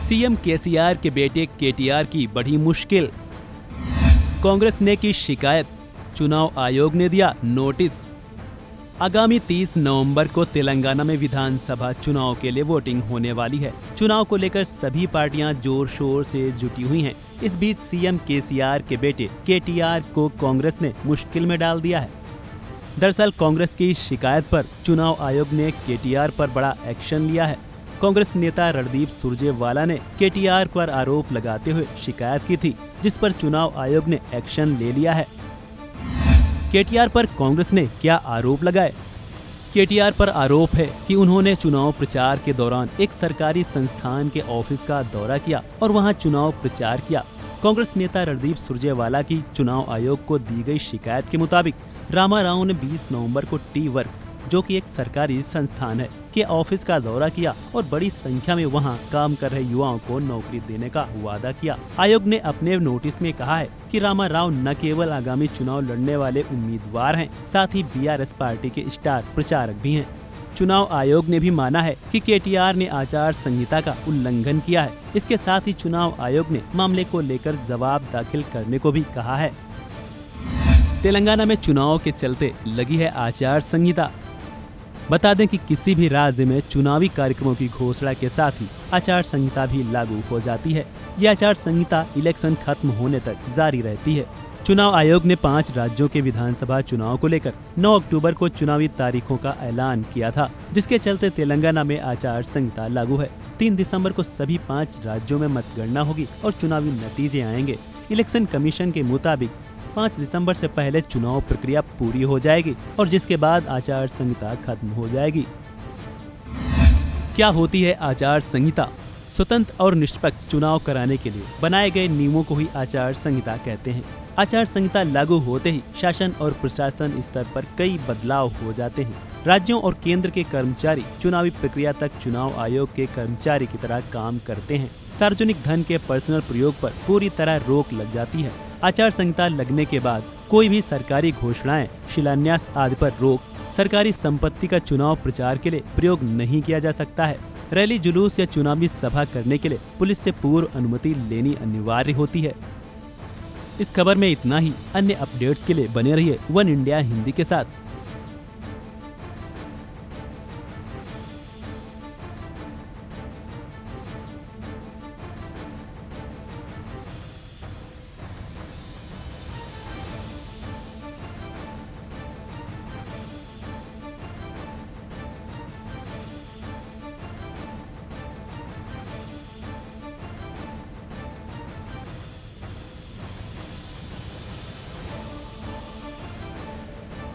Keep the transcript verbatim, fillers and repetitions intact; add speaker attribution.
Speaker 1: CM KCR के बेटे KTR की बड़ी मुश्किल। कांग्रेस ने की शिकायत, चुनाव आयोग ने दिया नोटिस। आगामी तीस नवंबर को तेलंगाना में विधानसभा चुनाव के लिए वोटिंग होने वाली है। चुनाव को लेकर सभी पार्टियां जोर शोर से जुटी हुई हैं। इस बीच सीएम केसीआर के बेटे केटीआर को कांग्रेस ने मुश्किल में डाल दिया है। दरअसल कांग्रेस की शिकायत पर चुनाव आयोग ने केटीआर पर बड़ा एक्शन लिया है। कांग्रेस नेता रणदीप सुरजेवाला ने केटीआर पर आरोप लगाते हुए शिकायत की थी, जिस पर चुनाव आयोग ने एक्शन ले लिया है। केटीआर पर कांग्रेस ने क्या आरोप लगाए? केटीआर पर आरोप है कि उन्होंने चुनाव प्रचार के दौरान एक सरकारी संस्थान के ऑफिस का दौरा किया और वहां चुनाव प्रचार किया। कांग्रेस नेता रणदीप सुरजेवाला की चुनाव आयोग को दी गई शिकायत के मुताबिक रामा राव ने बीस नवंबर को टी वर्क्स, जो कि एक सरकारी संस्थान है, के ऑफिस का दौरा किया और बड़ी संख्या में वहां काम कर रहे युवाओं को नौकरी देने का वादा किया। आयोग ने अपने नोटिस में कहा है कि रामा राव न केवल आगामी चुनाव लड़ने वाले उम्मीदवार हैं, साथ ही बीआरएस पार्टी के स्टार प्रचारक भी हैं। चुनाव आयोग ने भी माना है कि केटीआर ने आचार संहिता का उल्लंघन किया है। इसके साथ ही चुनाव आयोग ने मामले को लेकर जवाब दाखिल करने को भी कहा है। तेलंगाना में चुनाव के चलते लगी है आचार संहिता। बता दें कि किसी भी राज्य में चुनावी कार्यक्रमों की घोषणा के साथ ही आचार संहिता भी लागू हो जाती है। यह आचार संहिता इलेक्शन खत्म होने तक जारी रहती है। चुनाव आयोग ने पाँच राज्यों के विधानसभा चुनाव को लेकर नौ अक्टूबर को चुनावी तारीखों का ऐलान किया था, जिसके चलते तेलंगाना में आचार संहिता लागू है। तीन दिसंबर को सभी पाँच राज्यों में मतगणना होगी और चुनावी नतीजे आएंगे। इलेक्शन कमीशन के मुताबिक पाँच दिसंबर से पहले चुनाव प्रक्रिया पूरी हो जाएगी और जिसके बाद आचार संहिता खत्म हो जाएगी। क्या होती है आचार संहिता? स्वतंत्र और निष्पक्ष चुनाव कराने के लिए बनाए गए नियमों को ही आचार संहिता कहते हैं। आचार संहिता लागू होते ही शासन और प्रशासन स्तर पर कई बदलाव हो जाते हैं। राज्यों और केंद्र के कर्मचारी चुनावी प्रक्रिया तक चुनाव आयोग के कर्मचारी की तरह काम करते हैं। सार्वजनिक धन के पर्सनल प्रयोग पर पूरी तरह रोक लग जाती है। आचार संहिता लगने के बाद कोई भी सरकारी घोषणाएं, शिलान्यास आदि पर रोक, सरकारी संपत्ति का चुनाव प्रचार के लिए प्रयोग नहीं किया जा सकता है। रैली, जुलूस या चुनावी सभा करने के लिए पुलिस से पूर्व अनुमति लेनी अनिवार्य होती है। इस खबर में इतना ही। अन्य अपडेट्स के लिए बने रहिए वन इंडिया हिंदी के साथ।